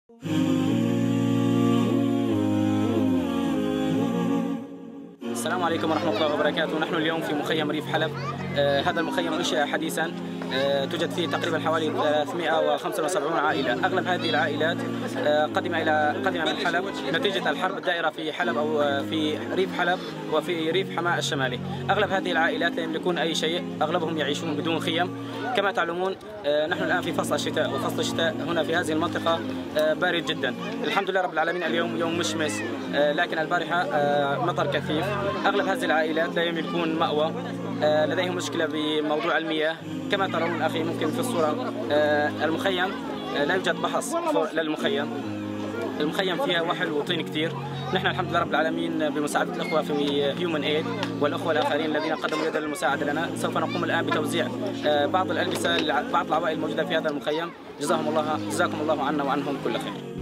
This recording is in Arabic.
السلام عليكم ورحمة الله وبركاته. نحن اليوم في مخيم ريف حلب. هذا المخيم أنشئ حديثا. توجد فيه تقريبا حوالي 375 عائلة. أغلب هذه العائلات قدم من حلب نتيجة الحرب الدائرة في حلب أو في ريف حلب وفي ريف حماة الشمالي. أغلب هذه العائلات لا يملكون أي شيء، أغلبهم يعيشون بدون خيم. كما تعلمون نحن الآن في فصل الشتاء، وفصل الشتاء هنا في هذه المنطقة بارد جدا. الحمد لله رب العالمين اليوم يوم مشمس، لكن البارحة مطر كثيف. أغلب هذه العائلات لا يملكون مأوى، لديهم مشكلة بموضوع المياه. كما ترون أخي ممكن في الصورة المخيم لا يوجد بحص للمخيم. المخيم فيها وحل وطين كثير. نحن الحمد لله رب العالمين بمساعدة الأخوة في هيومن ايد والأخوة الآخرين الذين قدموا يدا للمساعدة لنا، سوف نقوم الآن بتوزيع بعض الألبسة لبعض العوائل الموجودة في هذا المخيم. جزاكم الله عنا وعنهم كل خير.